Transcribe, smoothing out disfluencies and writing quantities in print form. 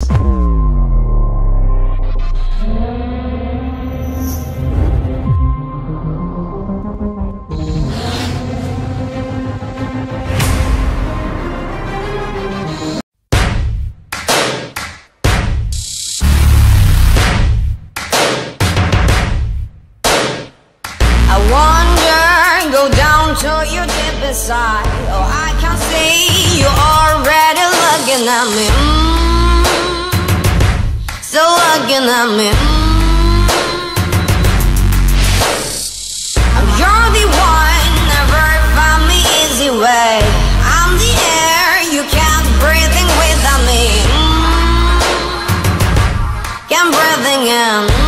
Till you dip inside. Oh, I can see you already looking at me. Still looking at me. You're the one, never found me easy way. I'm the air, you can't breathe in without me. Can't breathing in.